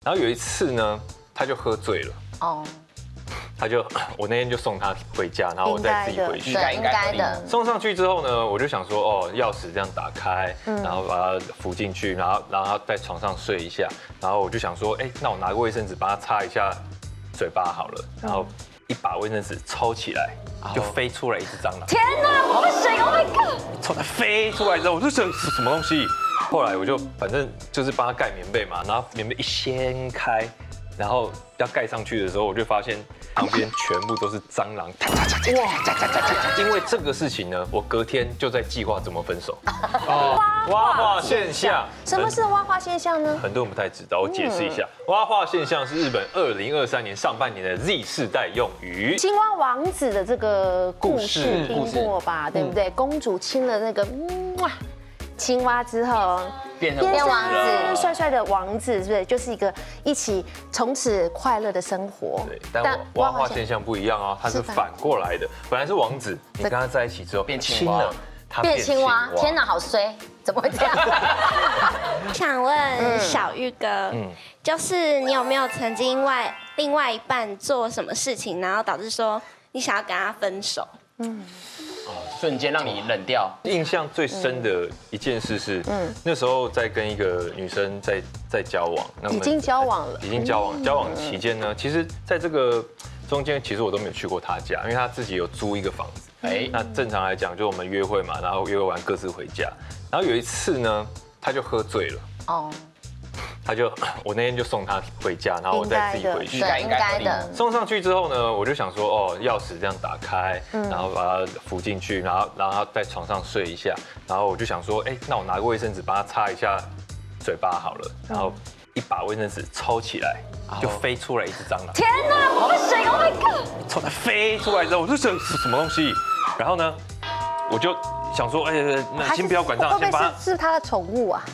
然后有一次呢，他就喝醉了。哦。我那天就送他回家，然后我再自己回去。 应该的。 送上去之后呢，我就想说，哦，钥匙这样打开，然后把它扶进去，然后让他在床上睡一下。然后我就想说，哎，那我拿个卫生纸帮他擦一下嘴巴好了。然后一把卫生纸抽起来，就飞出来一只蟑螂。 天哪，我不行 ！Oh my god！ 抽它飞出来之后，我就想是什么东西。后来我就反正就是帮他盖棉被嘛，然后棉被一掀开。然后要盖上去的时候，我就发现旁边全部都是蟑螂。哇！因为这个事情呢，我隔天就在计划怎么分手。蛙化现象。 什么是蛙化现象呢？ 很多人不太知道，我解释一下。蛙化现象是日本2023年上半年的 Z 世代用语。 青蛙王子的这个故事听过吧？对不对？公主亲了那个青蛙之后。变王子，帅帅的王子，是不是就是一起从此快乐的生活？ 对，但蛙化现象不一样哦，它是反过来的。本来是王子，你跟他在一起之后变亲了，他变青蛙。 天哪，好衰，怎么会这样？ 想问小玉哥，就是你有没有曾经因为另外一半做什么事情，然后导致说你想要跟他分手？ 瞬间让你冷掉。 印象最深的一件事是，那时候在跟一个女生在交往， 已经交往了， 交往期间呢，其实在这个中间，其实我都没有去过她家，因为她自己有租一个房子。那正常来讲，就我们约会嘛，然后约会完各自回家。然后有一次呢，他就喝醉了。我那天就送他回家，然后我再自己回去。 应该的。 送上去之后呢，我就想说，哦，钥匙这样打开，然后把它扶进去，然后让他在床上睡一下。然后我就想说，哎，那我拿个卫生纸帮他擦一下嘴巴好了。然后一把卫生纸抽起来，就飞出来一只蟑螂。 天哪，我不行 ！Oh my god！ 抽它飞出来之后，我就想是什么东西。然后呢，我就想说，哎，那先不要管它，先把它。 是他的宠物啊？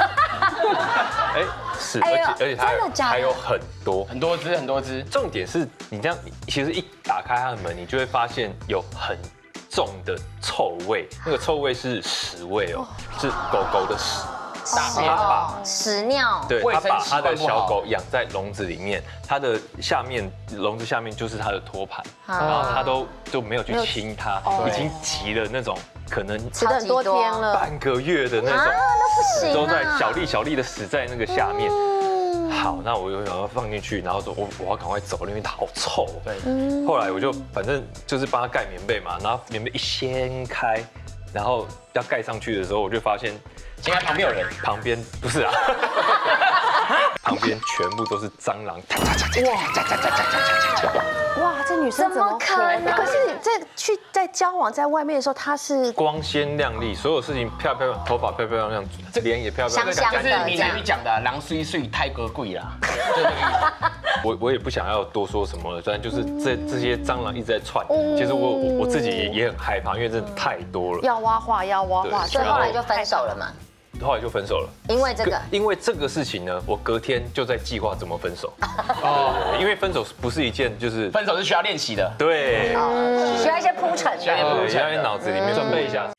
是，而且它还有很多只。重点是你这样，其实一打开它的门，你就会发现有很重的臭味，那个臭味是屎味哦，是狗狗的屎。 屎尿。 对，他把他的小狗养在笼子里面，它的笼子下面就是它的托盘，然后他都没有去亲它，已经急了那种。可能吃了很多天了， 半个月的那种， 那不行， 都在小粒的死在那个下面。好，那我又想要放进去，然后说我要赶快走，因为它好臭。对，后来我就反正就是帮他盖棉被嘛，然后棉被一掀开，然后要盖上去的时候，我就发现， 现在旁边有人， 旁边不是啊，旁边全部都是蟑螂。 哇，这女生怎么可能？可是你在交往在外面的时候，她是光鲜亮丽，所有事情漂漂亮，头发漂漂亮亮，脸也漂漂亮亮， 就是你男女讲的狼虽睡，胎哥贵啦。 我也不想要多说什么了，但就是这些蟑螂一直在窜，其实我自己也很害怕，因为真的太多了。 要挖化， 所以后来就分手了嘛。 后来就分手了， 因为这个事情呢，我隔天就在计划怎么分手。因为分手不是一件就是分手是需要练习的， 对， 需要一些铺陈， 要在脑子里面准备一下。